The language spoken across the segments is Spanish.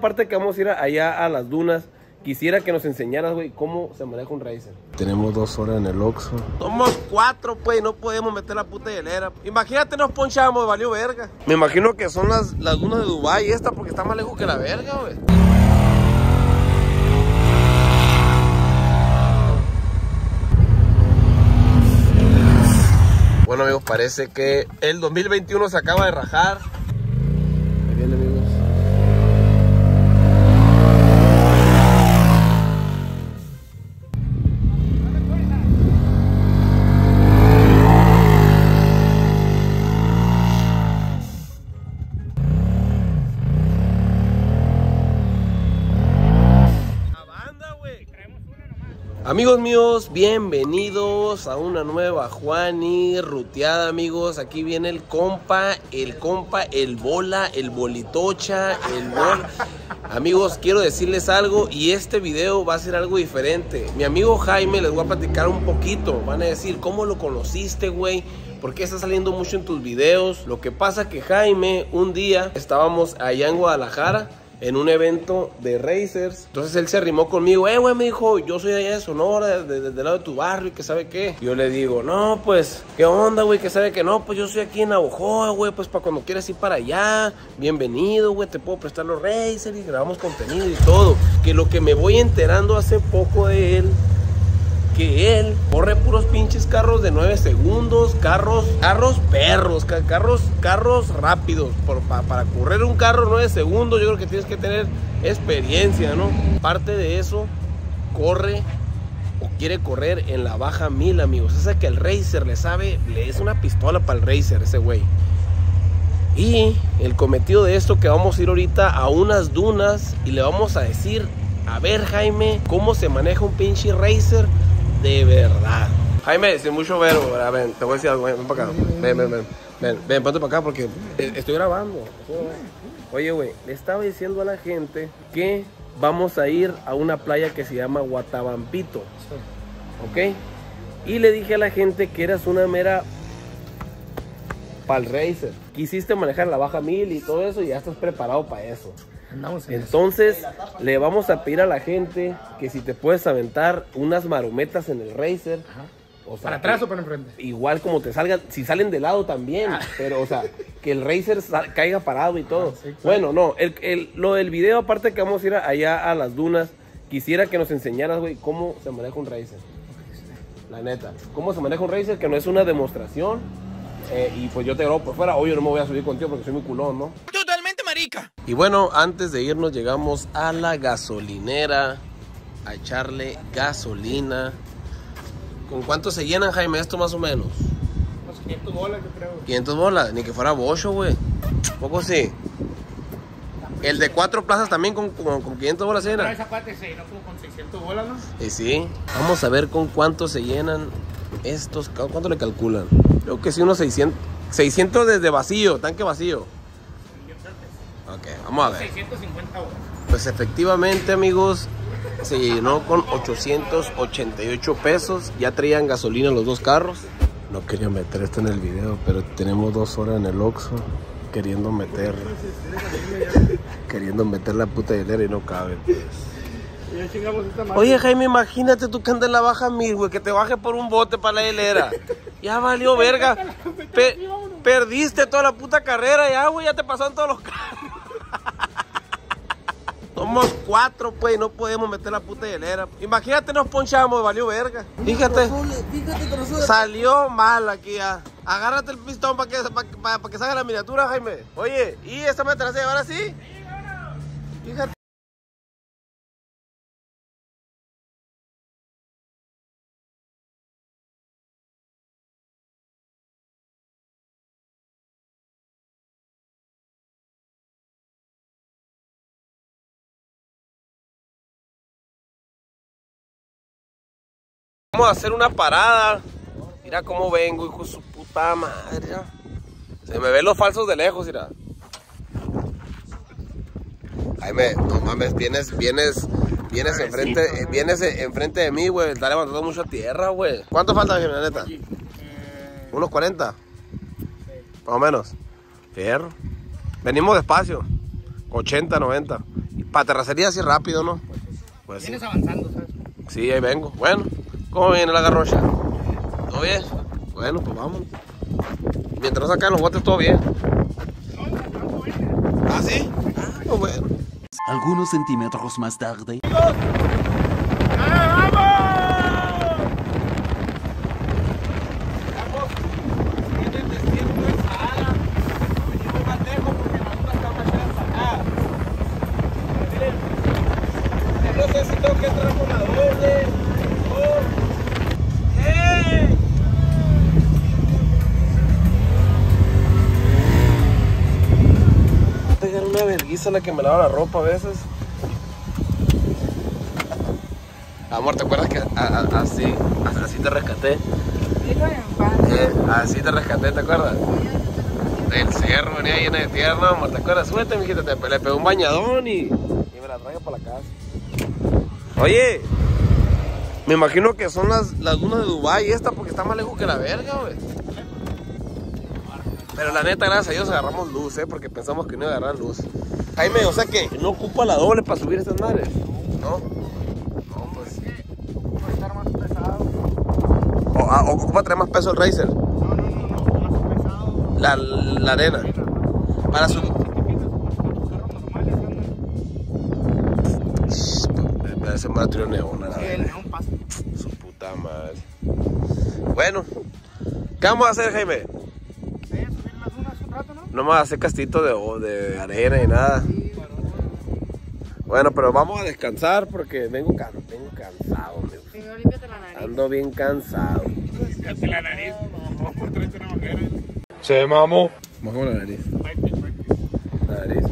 Aparte que vamos a ir allá a las dunas, quisiera que nos enseñaras, güey, cómo se maneja un racer. Tenemos 2 horas en el Oxxo. Somos 4, pues, no podemos meter la puta hielera. Imagínate, nos ponchamos, valió verga. Me imagino que son las dunas de Dubái esta, porque está más lejos que la verga, güey. Bueno, amigos, parece que el 2021 se acaba de rajar. Ahí viene, amigos. Amigos míos, bienvenidos a una nueva Juani ruteada, amigos. Aquí viene el compa, el bola, el bolitocha, el bol. Amigos, quiero decirles algo y este video va a ser algo diferente. Mi amigo Jaime, les voy a platicar un poquito. Van a decir, ¿cómo lo conociste, güey? ¿Por qué está saliendo mucho en tus videos? Lo que pasa que Jaime, un día estábamos allá en Guadalajara en un evento de racers. Entonces él se arrimó conmigo. Güey, me dijo, yo soy allá de Sonora, del lado de tu barrio, y que sabe qué. Yo le digo, no, pues, ¿qué onda, güey? Que sabe que no, pues yo soy aquí en Navojoa, güey, pues para cuando quieras ir para allá, bienvenido, güey, te puedo prestar los racers y grabamos contenido y todo. Que lo que me voy enterando hace poco de él, que él corre puros pinches carros de 9 segundos, carros perros, carros rápidos. Para correr un carro 9 segundos, yo creo que tienes que tener experiencia, ¿no? Parte de eso, corre o quiere correr en la baja 1000, amigos. O sea que el racer le es una pistola para el racer, ese güey. Y el cometido de esto, que vamos a ir ahorita a unas dunas y le vamos a decir, a ver, Jaime, cómo se maneja un pinche racer de verdad. Jaime, sin mucho verbo, ven, te voy a decir algo, ven para acá. Ven, ponte para acá porque estoy grabando. Oye, güey, le estaba diciendo a la gente que vamos a ir a una playa que se llama Guatabampito, ¿ok? Y le dije a la gente que eras una mera pal racer. Quisiste manejar la baja 1000 y todo eso y ya estás preparado para eso. Entonces le vamos a pedir a la gente que si te puedes aventar unas marometas en el racer. Ajá. O sea, ¿para atrás o para enfrente? Igual como te salgan, si salen de lado también, pero o sea, que el racer caiga parado y todo. Sí, claro. Bueno, no, lo del video, aparte que vamos a ir allá a las dunas, quisiera que nos enseñaras, güey, cómo se maneja un racer. La neta, cómo se maneja un racer, que no es una demostración. Y pues yo te grabo por fuera. Hoy yo no me voy a subir contigo porque soy muy culón, ¿no? Totalmente marica. Y bueno, antes de irnos llegamos a la gasolinera a echarle gasolina. ¿Con cuánto se llenan, Jaime, esto más o menos? Unos 500 bolas, yo creo. 500 bolas, ni que fuera bocho, güey. Poco sí. El de 4 plazas también con 500 bolas Pero llena. esa parte se llenó como con 600 bolas, ¿no? Y sí. Vamos a ver con cuánto se llenan estos. ¿Cuánto le calculan? Creo que sí, unos 600 desde vacío, tanque vacío. Ok, vamos a ver. 650 bolas. Pues efectivamente, amigos, se llenó con 888 pesos. Ya traían gasolina los dos carros. No quería meter esto en el video, pero tenemos 2 horas en el Oxxo queriendo meter la puta hielera y no cabe. Oye, Jaime, imagínate tú que andas en la baja 1000, güey, que te baje por un bote para la hielera. Ya valió verga. Perdiste toda la puta carrera ya, güey, ya te pasaron todos los carros. Somos 4, pues, no podemos meter la puta hielera. Imagínate, nos ponchamos, valió verga. Fíjate, salió mal aquí ya. Agárrate el pistón para que salga la miniatura, Jaime. Oye, ¿y esta me te la vas a llevar así? Fíjate. Vamos a hacer una parada. Mira cómo vengo, hijo de su puta madre. Se me ven los falsos de lejos, mira. Jaime, no mames, vienes enfrente de mí, güey. Está levantando mucha tierra, güey. ¿Cuánto falta, Jaime, la neta? ¿Unos 40? Más o menos. Fierro. Venimos despacio. 80, 90. para terracería así rápido, ¿no? Pues sí. Vienes avanzando, ¿sabes? Sí, ahí vengo. Bueno, ¿cómo viene la garrocha? ¿Todo bien? Bueno, pues vamos. Mientras no sacan los botes, todo bien. ¿Ah, sí? Ah, pues bueno. Algunos centímetros más tarde. No sé si tengo que entrar con la doble. ¡Hey! Va a pegar una verguiza la que me lava la ropa a veces. Amor, ¿te acuerdas que así te rescaté? Así te rescaté, ¿te acuerdas? El cerro venía lleno de tierra, amor, ¿te acuerdas? Súbete, mijita, le pegó un bañadón y me la traje para la casa. Oye, me imagino que son las dunas de Dubái esta porque está más lejos que la verga, güey. Pero la neta, gracias a Dios agarramos luz, porque pensamos que no iba a agarrar luz. Jaime, o sea que no ocupa la doble para subir estas madres, ¿no? No, pues. Puede estar más pesado. O ocupa traer más peso el racer. No, más pesado. La arena. Para su... Ese matrimonio neón, la Sí, el neón pasa. Su puta madre. Bueno, ¿qué vamos a hacer, Jaime? Subir las dunas un rato, ¿no? No me vas a hacer castito de arena ni nada. Bueno, pero vamos a descansar porque vengo cansado, amigo. Primero límpiate la nariz. Ando bien cansado. Fíjate la nariz. Vamos por 30 navajeras. Se mamó. Vamos con la nariz. La nariz.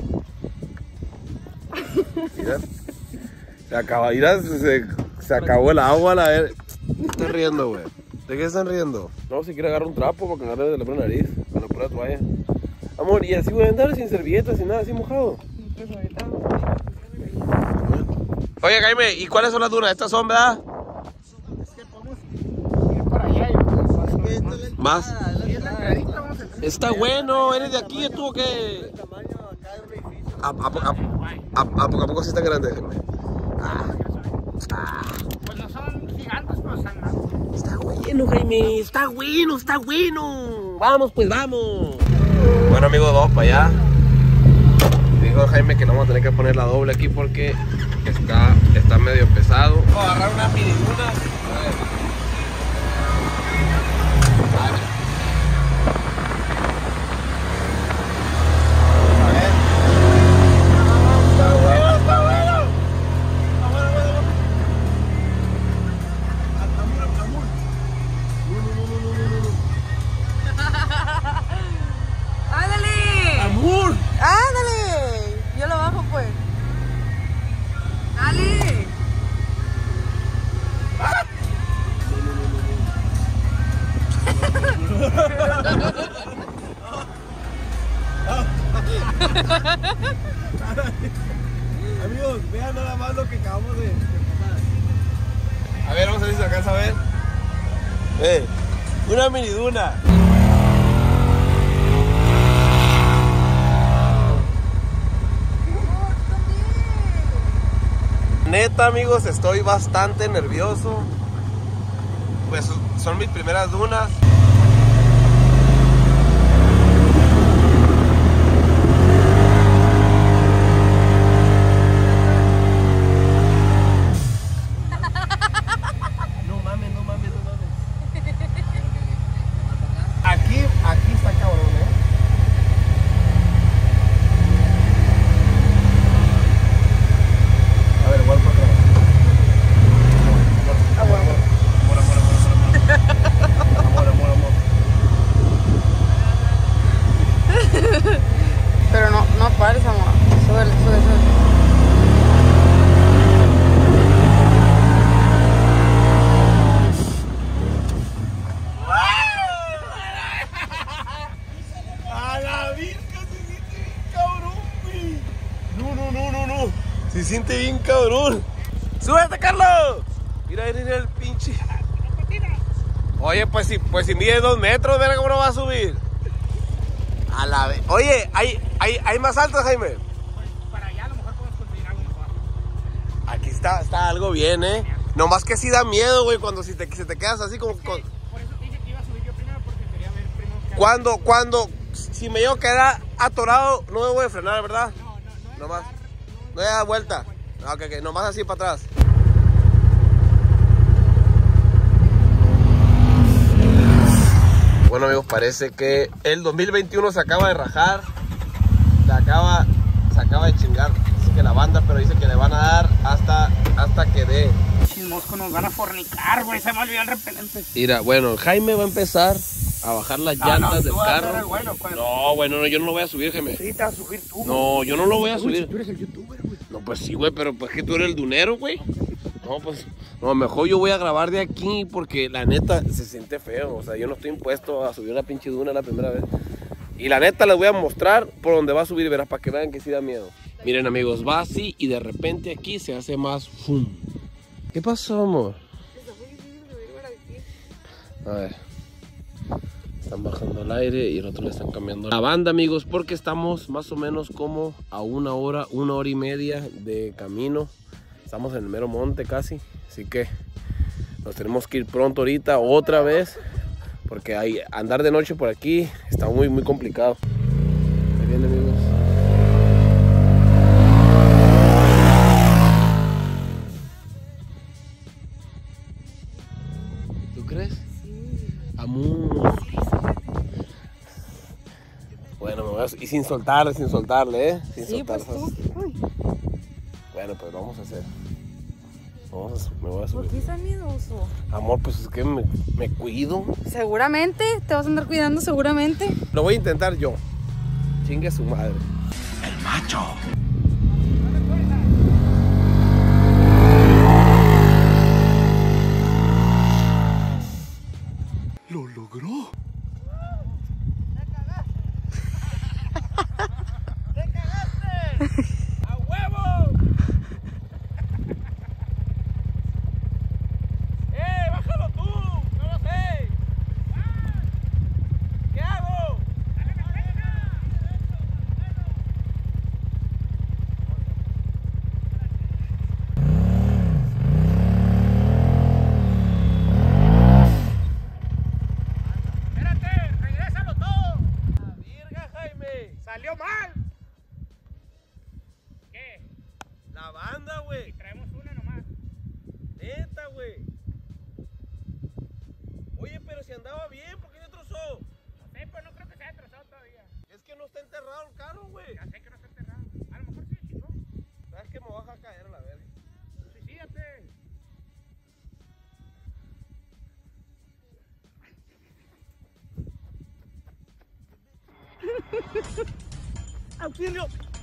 Mira. Se acaba, mira, se acabó el agua, la ver. ¿Qué están riendo, güey? ¿De qué están riendo? No, si quiere agarrar un trapo para que agarre de la pura nariz, con la pura toalla. Amor, y así voy a andar sin servilletas, sin nada, así mojado. Oye, Jaime, ¿y cuáles son las dunas? Estas son, ¿verdad? Es que podemos ir para allá y Más. es la entradita, vamos a entrar. Está bueno, eres de aquí, estuvo que... ¿A poco sí está grande, Jaime? Pues no son gigantes, pero están grandes. Está bueno, Jaime, está bueno. Vamos, pues vamos. Bueno, amigos, vamos para allá. Dijo Jaime que no vamos a tener que poner la doble aquí porque está medio pesado. Vamos a agarrar una mini duna. ¡Ándale! ¡Amor! ¡Ándale! Yo lo bajo, pues. ¡Dale! Amigos, vean nada más lo que acabamos de pasar. A ver, vamos a ver si se alcanza a ver. Una mini duna. Neta, amigos, estoy bastante nervioso. Pues son mis primeras dunas. No mames. Aquí está cabrón, A ver, igual para atrás. Amor. Pero no pares, amor. Sube. A la virgen, se siente bien cabrón, güey. No. Se siente bien cabrón. ¡Súbete, Carlos! Mira el pinche. Oye, pues si mide 2 metros, verga, ¿cómo no va a subir? A la vez. Oye, ¿hay más altas, Jaime? Pues para allá a lo mejor podemos conseguir algo mejor. Está algo bien, Nomás que sí da miedo, güey, cuando si te quedas así como... Por eso dije que iba a subir yo primero, porque quería ver primero qué Cuando, si me llego a quedar atorado, no me voy a frenar, ¿verdad? No Nomás. No voy a dar vuelta. Ok, nomás así para atrás. Bueno, amigos, parece que el 2021 se acaba de rajar. Se acaba de chingar. Dice que la banda, pero dice que le van a dar hasta que dé. Chismosco, nos van a fornicar, güey. Se me olvidó el repelente. Mira, bueno, Jaime va a empezar a bajar las llantas del tú vas a carro. ser el bueno, pues. No, bueno, yo no lo voy a subir, Jaime. Sí, te vas a subir tú. No, yo no lo voy a subir. Tú eres el youtuber, güey. No, pues sí, güey, pero pues que tú eres el dunero, güey. No, pues, no, mejor yo voy a grabar de aquí porque la neta se siente feo. O sea, yo no estoy impuesto a subir una pinche duna la primera vez. Y la neta les voy a mostrar por donde va a subir, verás, para que vean que sí da miedo. Miren, amigos, va así y de repente aquí se hace más fum. ¿Qué pasó, amor? A ver. Están bajando el aire y el otro le están cambiando la banda, amigos, porque estamos más o menos como a una hora y media de camino. Estamos en el mero monte casi, así que nos tenemos que ir pronto ahorita otra vez, porque andar de noche por aquí está muy complicado. Ahí viene, amigos. ¿Tú crees? Amor. Bueno, me voy y sin soltarle, Sin Sí, soltarle. pues tú. Uy, Bueno, pues lo vamos a hacer. Me voy a ¿por subir. qué es miedoso? Amor, pues es que me cuido. Seguramente, te vas a andar cuidando seguramente. Lo voy a intentar yo. Chingue a su madre. El macho. Lo logró. ¡A huevo! ¡Bájalo tú! ¡No lo sé! ¿Qué hago? ¡Espérate! ¡Regrésalo todo! ¡La virga, Jaime! ¡Salió mal! ¿Qué? La banda, güey. Traemos una nomás. Neta, güey. Oye, pero si andaba bien, ¿por qué se trozó? No sé, pero no creo que se haya trazado todavía. Es que no está enterrado el carro, güey. Ya sé que no está enterrado. A lo mejor sí, chico. ¿Sabes que me vas a caer a la verga? Suicídate. ¡Auxilio!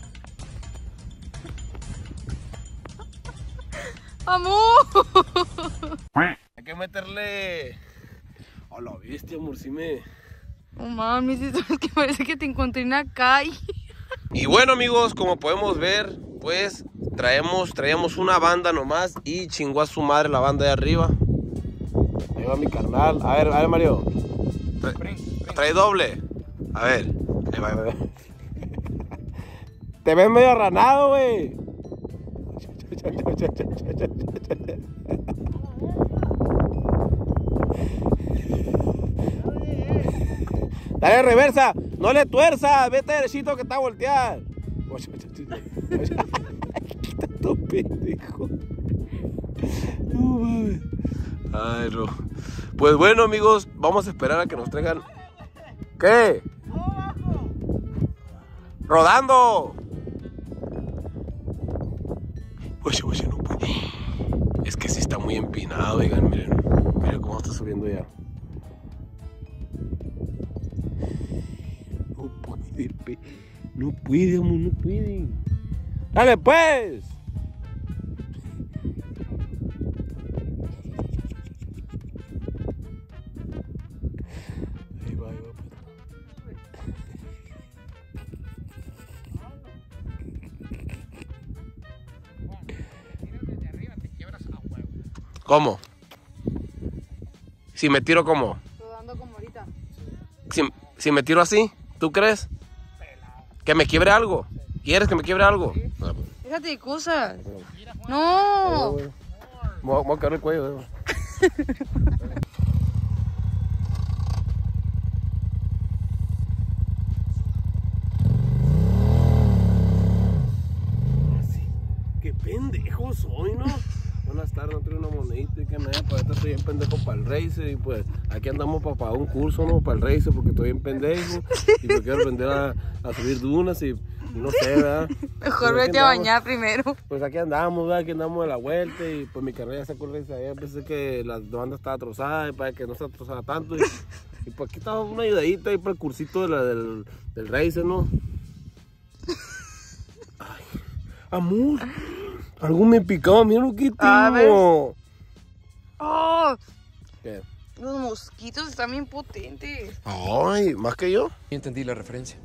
¡Amor! Hay que meterle... A la bestia, amor, sí me... Oh, mami, es que parece que te encontré en la calle. Y bueno, amigos, como podemos ver, pues traíamos una banda nomás y chingó a su madre la banda de arriba. Ahí va mi carnal. A ver, Mario. Trae doble. A ver. Ahí va. Te ves medio ranado, güey. Dale reversa, no le tuerza, vete derechito que está a voltear. Quita tu pendejo. No mames. Ay, no. Pues bueno, amigos, vamos a esperar a que nos traigan. ¿Qué? ¡Rodando! Oye, no puede. Es que sí está muy empinado, oigan, miren. Miren cómo está subiendo ya. No puede, amor, no puede. ¡Dale, pues! Ahí va, pues. Desde arriba te quiebras a huevo. ¿Cómo? Si me tiro, ¿cómo? Rodando como ahorita. Si me tiro así, ¿tú crees? ¿Que me quiebre algo? ¿Quieres que me quiebre algo? No, pues. Déjate de cosas. No. Me voy a caer el cuello, Qué pendejo soy, ¿no? Buenas tardes, no traigo una monedita y que me da para esto, estoy bien pendejo para el racer y pues aquí andamos para pagar un curso, ¿no? Para el racer porque estoy bien pendejo y me quiero aprender a subir dunas y no sé, ¿verdad? Mejor vete a bañar primero. Pues aquí andamos, ¿verdad? Aquí andamos de la vuelta y pues mi carrera ya sacó el racer ayer, pensé que la banda estaba trozada y para que no se trozara tanto y pues aquí estaba una ayudadita ahí para el cursito del racer, ¿no? Ay, amor. Algo me picaba, mira lo que tengo. Oh, ¿Qué? los mosquitos están bien potentes. Ay, ¿más que yo? Entendí la referencia.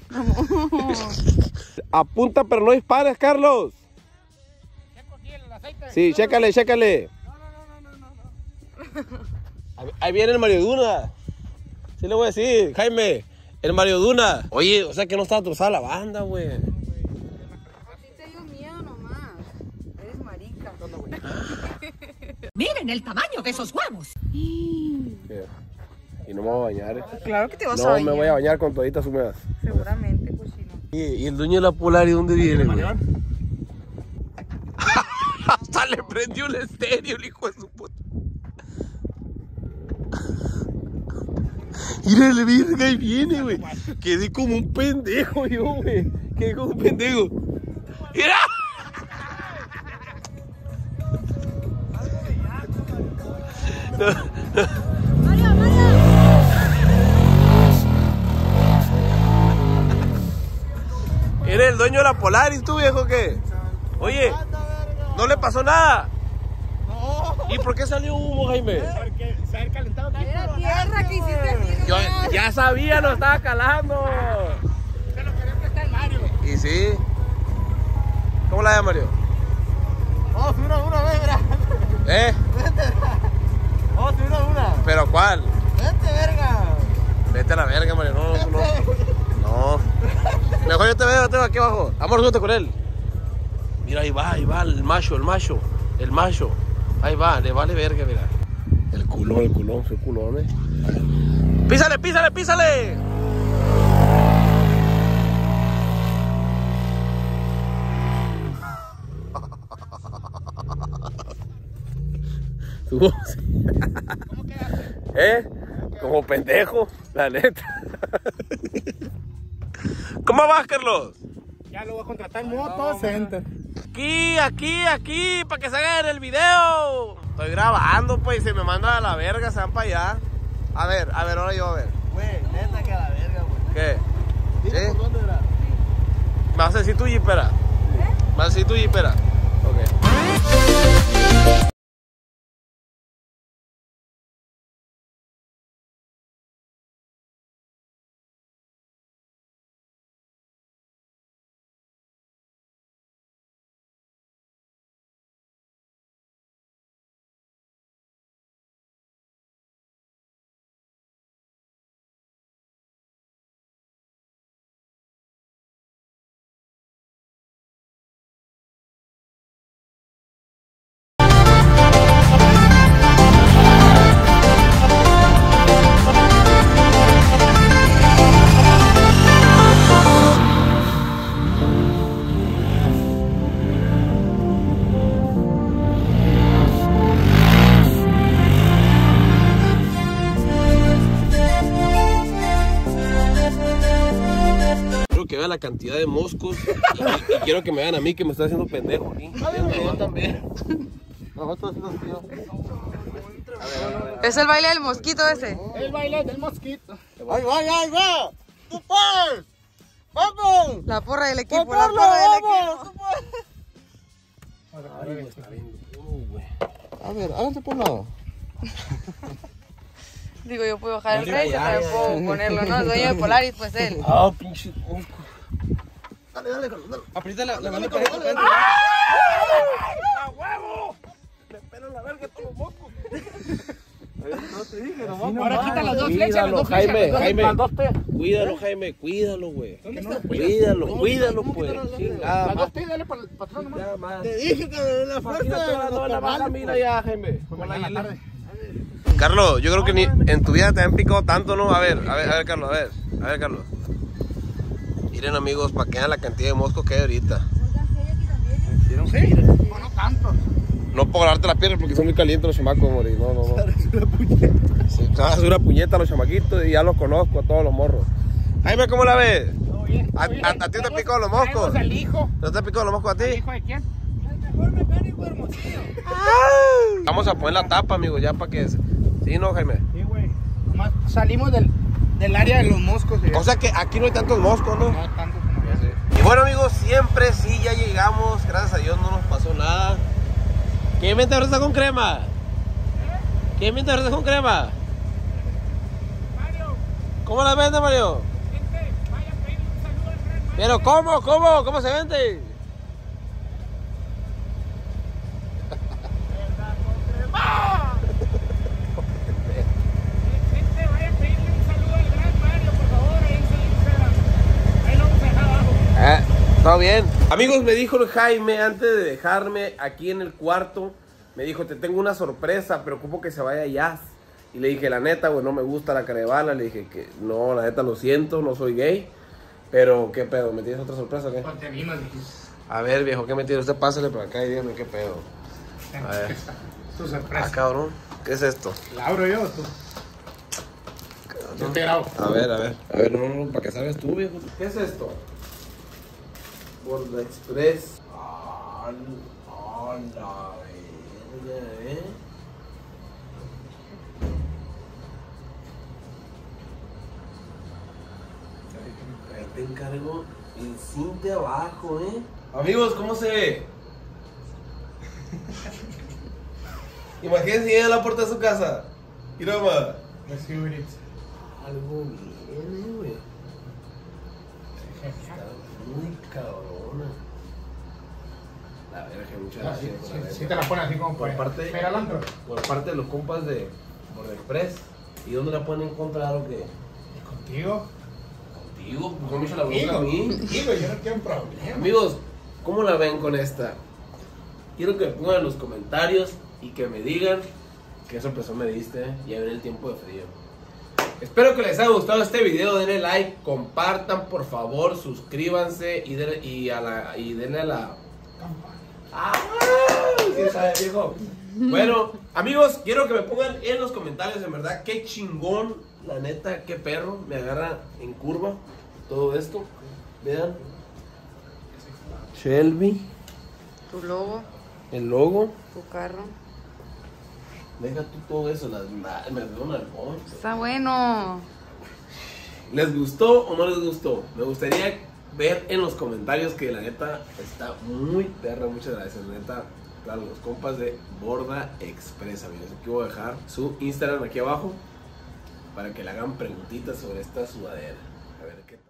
Apunta pero no dispares, Carlos. Checo aquí el aceite. Sí, chécale, chécale. Ahí viene el Mario Duna. Sí le voy a decir, Jaime, el Mario Duna. Oye, o sea que no estaba trozada la banda, güey. Así te dio miedo nomás. Eres marica. Miren el tamaño de esos huevos. ¿Qué? Y no me voy a bañar. Claro que te vas a No, bañar. me voy a bañar con toditas húmedas. Seguramente, cochino. ¿Y el dueño de la Polar, ¿y dónde viene, güey? Hasta le prendió el estéreo, el hijo de su puta. Mírale, virga, ahí viene, güey. Quedé como un pendejo yo, güey. Quedé como un pendejo. ¡Mira! ¿Eres el dueño de la Polaris tú, viejo, qué? Oye, ¿no le pasó nada? No. ¿Y por qué salió humo, Jaime? Porque se ha calentado aquí. Era tierra que hiciste aquí. Yo ya sabía, no estaba calando. Se lo quería prestar el Mario. ¿Y sí? ¿Cómo la llama, Mario? Vamos a subir una vez, verá. ¿Eh? Vamos a subir una. ¿Pero cuál? Vente, verga. Vete a la verga, Mario. No. Mejor yo te veo, aquí abajo. Amor, súbete con él. Mira, ahí va, el macho. Ahí va, le vale verga, mira. El culón, soy culón, ¡Písale! ¿Cómo quedaste? Como pendejo, la neta. ¿Cómo vas, Carlos? Ya lo voy a contratar en Moto Center. Aquí, para que se haga en el video. Estoy grabando, pues, y se me manda a la verga, se van para allá. A ver, ahora yo, a ver. Güey, neta que a la verga, güey. ¿Qué? Dime ¿Sí? por dónde era. ¿Me vas a decir tu jipera? ¿Me vas a decir tu jipera? Ok. Que vea la cantidad de moscos y quiero que me vean a mí que me estoy haciendo pendejo aquí. Yo también. Nosotros nos tío. Es el baile del mosquito ese. El baile del mosquito. Ahí va. ¡Tú puedes! ¡Vamos! La porra del equipo, la porra del equipo. Ay, me está viendo todo, güey. A ver, háganse por un lado. Digo, yo puedo bajar el rey, yo también puedo ponerlo, ¿no? El dueño de Polaris, pues él. Ah, pinche mosco. Dale. Aprieta la mano Dale, para dale, dale. ¡A huevo! Me pelan la verga todos los moscos. Ahora quita las dos. dos flechas, las Jaime, dos Jaime. las dos T. Cuídalo, Jaime, cuídalo, güey. ¿Dónde está? Cuídalo, ¿Cómo cuídalo, quita- pues. cómo quita Chingada, las más. dos T, dale para atrás nomás. Ya, más. Te dije que la fuerza Imagínate de la los baja, carnales, mira pues. ya, Jaime. Como en la tarde. Carlos, yo creo que ni en tu vida te han picado tanto, ¿no? A ver, Carlos, a ver, Carlos. Miren, amigos, para que vean la cantidad de moscos que hay ahorita. ¿Sí? No, no tanto. No puedo agarrarte las piernas porque son muy calientes los chamacos, mori. No, no, no. Sí, es una puñeta los chamaquitos y ya los conozco a todos los morros. Jaime, ¿cómo la ves? Todo bien. ¿A ti te picó los moscos? Traemos al hijo. ¿No te picó los moscos a ¿El ti? hijo de quién? Vamos a poner la tapa, amigos, ya para que... Sí, ¿no, Jaime? Sí, güey. Nomás salimos del área de los moscos. O sea que aquí no hay tantos moscos, ¿no? No tanto como allá. Y bueno, amigos, siempre sí, ya llegamos. Gracias a Dios no nos pasó nada. ¿Quién vende fresa con crema? ¿Quién vende fresa con crema? Mario, ¿Cómo la vende, Mario? gente, vaya a pedirle un saludo al gran Mario. Pero ¿cómo se vende? Gente, vaya a pedirle un saludo al gran Mario, por favor, ahí en su Instagram. Ahí lo vamos a dejar abajo. Todo bien. Amigos, me dijo el Jaime antes de dejarme aquí en el cuarto. Me dijo, te tengo una sorpresa, pero ocupo que se vaya ya. Y le dije, la neta, güey, no me gusta la caravana. Le dije que no, la neta, lo siento, no soy gay. Pero, ¿qué pedo? ¿Me tienes otra sorpresa o qué? Pues te animas, dijiste. A ver, viejo, ¿qué me tiene? Usted pásale por acá y dígame qué pedo. A ver. Tu Ah, sorpresa. cabrón. ¿Qué es esto? ¿La abro yo o tú? Yo te grabo. A ver. A ver, no, para que salgas tú, viejo. ¿Qué es esto? Borda Express. Ah, la verga, Ahí te encargo el cinte abajo, Amigos, ¿cómo se ve? Imagínense, llega a la puerta de su casa. Mira, ma. Let's see what it is. Algo viene, güey. Está muy cabrona. La verga, muchas gracias. Sí te la pones así como Por parte, Pega al antro. por parte de los compas de Borda Express. ¿Y dónde la pueden encontrar o qué? ¿Y contigo? Contigo, pues no me hizo la bronca a mí. Digo, yo no tengo problema. Amigos, ¿cómo la ven con esta? Quiero que me pongan en los comentarios y que me digan qué sorpresa me diste. Ya viene el tiempo de frío. Espero que les haya gustado este video. Denle like, compartan por favor, suscríbanse y denle a la... ¡Ah! ¿Sí sabe, viejo? Bueno, amigos, quiero que me pongan en los comentarios, en verdad, qué chingón, la neta, qué perro, me agarra en curva todo esto. Vean. Shelby, Tu logo, el logo. tu carro. Deja tú todo eso, me dio un alcohol. Está bueno. ¿Les gustó o no les gustó? Me gustaría ver en los comentarios que la neta está muy perra. Muchas gracias, neta. Claro, los compas de Borda Express, amigos. Aquí voy a dejar su Instagram aquí abajo para que le hagan preguntitas sobre esta sudadera. A ver qué